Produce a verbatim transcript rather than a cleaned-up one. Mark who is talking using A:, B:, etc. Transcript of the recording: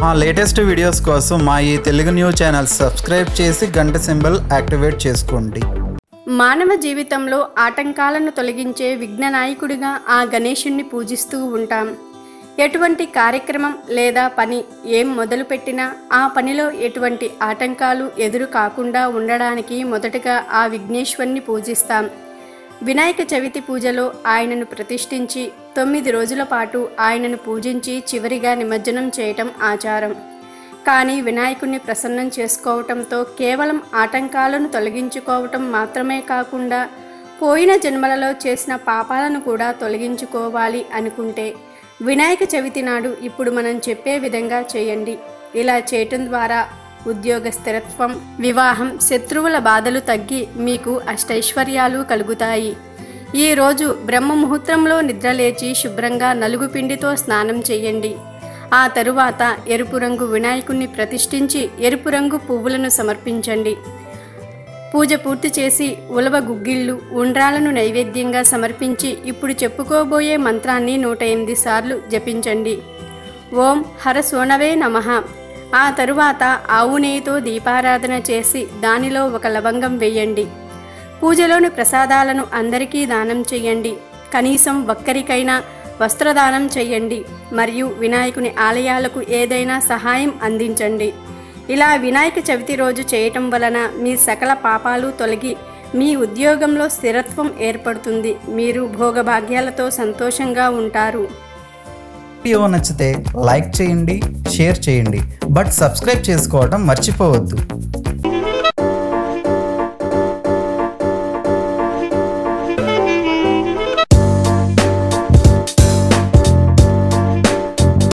A: మా latest videos కోసం మా ఈ తెలుగు న్యూస్ ఛానల్ సబ్స్క్రైబ్ చేసి గంట సింబల్ యాక్టివేట్ చేసుకోండి.
B: మానవ జీవితంలో ఆటంకాలను తొలగించే విఘ్ననాయకుడిగా ఆ గణేశుణ్ణి పూజిస్తూ ఉంటాం. ఎటువంటి కార్యక్రమం లేదా పని ఏం మొదలుపెట్టినా ఆ పనిలో ఎటువంటి ఆటంకాలు ఎదురు కాకుండా ఉండడానికి మొదటగా ఆ విఘ్నేశ్వరుని పూజిస్తాం. వినాయక చవితి పూజలో ఆయనను ప్రతిష్ఠించి తొమ్మిది రోజుల పాటు ఆయనను పూజించి చివరిగా నిమజ్జనం చేయటం ఆచారం. కానీ వినాయకుడిని ప్రసన్నం చేసుకోవటంతో కేవలం ఆటంకాలను తొలగించుకోవటం మాత్రమే కాకుండా పోయిన జన్మలలో చేసిన పాపాలను కూడా తొలగించుకోవాలి అనుకుంటే వినాయక చవితి నాడు ఇప్పుడు మనం చెప్పే విధంగా చేయండి. ఇలా చేయటం ద్వారా ఉద్యోగ స్థిరత్వం, వివాహం, శత్రువుల బాధలు తగ్గి మీకు అష్టైశ్వర్యాలు కలుగుతాయి. ఈరోజు బ్రహ్మ ముహూర్తంలో నిద్రలేచి శుభ్రంగా నలుగు పిండితో స్నానం చేయండి. ఆ తరువాత ఎరుపు రంగు వినాయకుణ్ణి ప్రతిష్ఠించి ఎరుపు రంగు పువ్వులను సమర్పించండి. పూజ పూర్తి చేసి ఉలవ గుగ్గిళ్ళు, ఉండ్రాలను నైవేద్యంగా సమర్పించి ఇప్పుడు చెప్పుకోబోయే మంత్రాన్ని నూట ఎనిమిది సార్లు జపించండి. ఓం హర సోనవే నమః. ఆ తరువాత ఆవు నెయ్యితో దీపారాధన చేసి దానిలో ఒక లవంగం వేయండి. పూజలోని ప్రసాదాలను అందరికీ దానం చేయండి. కనీసం ఒక్కరికైనా వస్త్రదానం చేయండి మరియు వినాయకుని ఆలయాలకు ఏదైనా సహాయం అందించండి. ఇలా వినాయక చవితి రోజు చేయటం వలన మీ సకల పాపాలు తొలగి మీ ఉద్యోగంలో స్థిరత్వం ఏర్పడుతుంది. మీరు భోగభాగ్యాలతో సంతోషంగా ఉంటారు.
A: వీడియో నచ్చితే లైక్ చేయండి, షేర్ చేయండి, బట్ సబ్స్క్రైబ్ చేసుకోవడం మర్చిపోవద్దు.